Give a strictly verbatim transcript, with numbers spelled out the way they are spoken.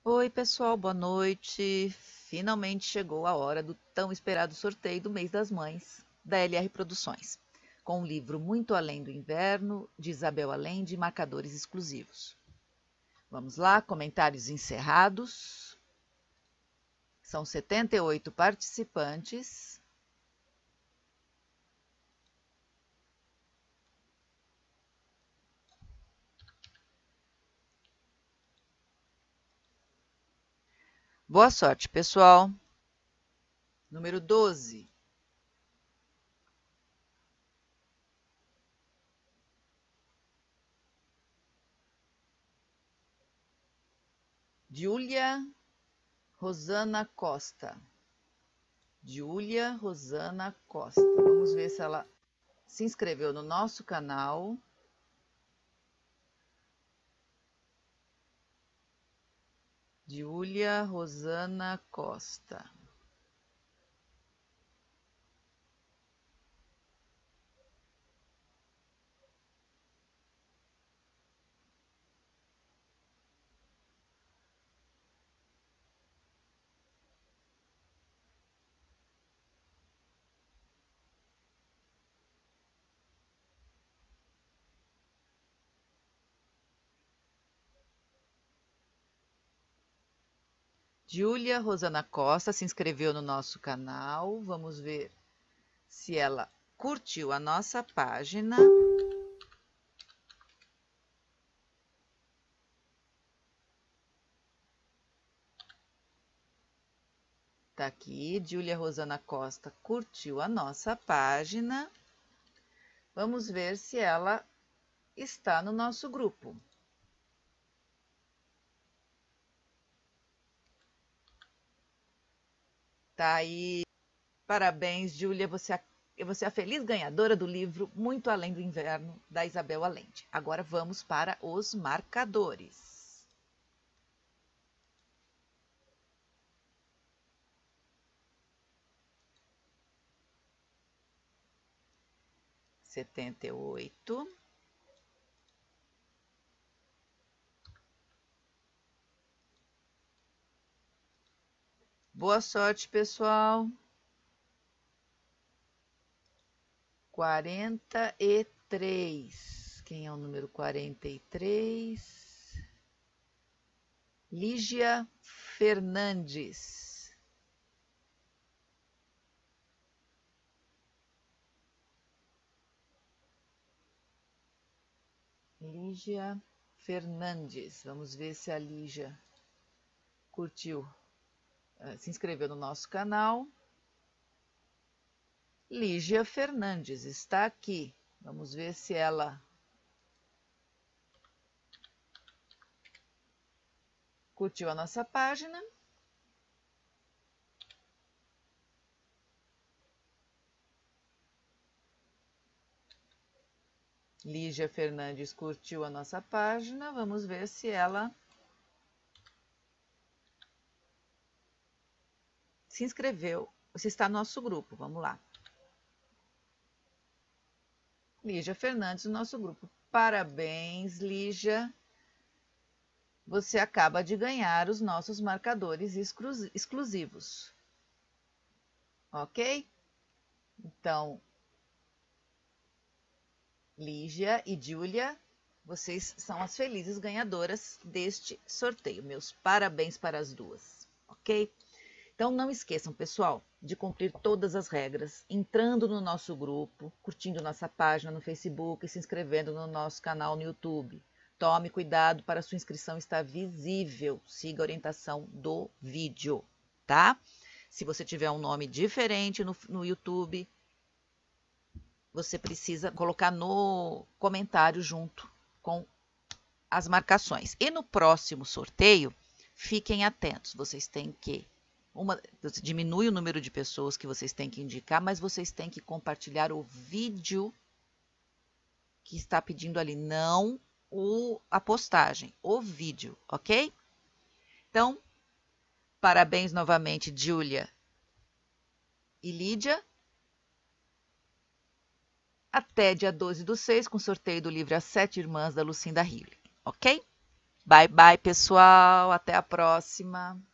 Oi, pessoal, boa noite. Finalmente chegou a hora do tão esperado sorteio do mês das mães da L R Produções, com o livro Muito Além do Inverno, de Isabel Allende e marcadores exclusivos. Vamos lá, comentários encerrados. São setenta e oito participantes. Boa sorte, pessoal. Número doze. Júlia Rosana Costa. Júlia Rosana Costa. Vamos ver se ela se inscreveu no nosso canal. Júlia Rosana Costa. Júlia Rosana Costa se inscreveu no nosso canal. Vamos ver se ela curtiu a nossa página. Tá aqui, Júlia Rosana Costa curtiu a nossa página. Vamos ver se ela está no nosso grupo. Tá aí. Parabéns, Júlia. Você, você é a feliz ganhadora do livro Muito Além do Inverno, da Isabel Allende. Agora vamos para os marcadores. Setenta e oito. Boa sorte, pessoal. Quarenta e três. Quem é o número quarenta e três? Lígia Fernandes. Lígia Fernandes. Vamos ver se a Lígia curtiu, se inscreveu no nosso canal. Lígia Fernandes está aqui. Vamos ver se ela curtiu a nossa página. Lígia Fernandes curtiu a nossa página. Vamos ver se ela se inscreveu, se está no nosso grupo. Vamos lá. Lígia Fernandes, no nosso grupo. Parabéns, Lígia. Você acaba de ganhar os nossos marcadores exclusivos. Ok? Então, Lígia e Júlia, vocês são as felizes ganhadoras deste sorteio. Meus parabéns para as duas, ok? Então, não esqueçam, pessoal, de cumprir todas as regras, entrando no nosso grupo, curtindo nossa página no Facebook e se inscrevendo no nosso canal no YouTube. Tome cuidado para sua inscrição estar visível. Siga a orientação do vídeo, tá? Se você tiver um nome diferente no, no YouTube, você precisa colocar no comentário junto com as marcações. E no próximo sorteio, fiquem atentos. Vocês têm que... Uma, você diminui o número de pessoas que vocês têm que indicar, mas vocês têm que compartilhar o vídeo que está pedindo ali, não o, a postagem, o vídeo, ok? Então, parabéns novamente, Júlia e Lídia. Até dia doze do seis, com sorteio do livro As Sete Irmãs, da Lucinda Hilley, ok? Bye, bye, pessoal. Até a próxima.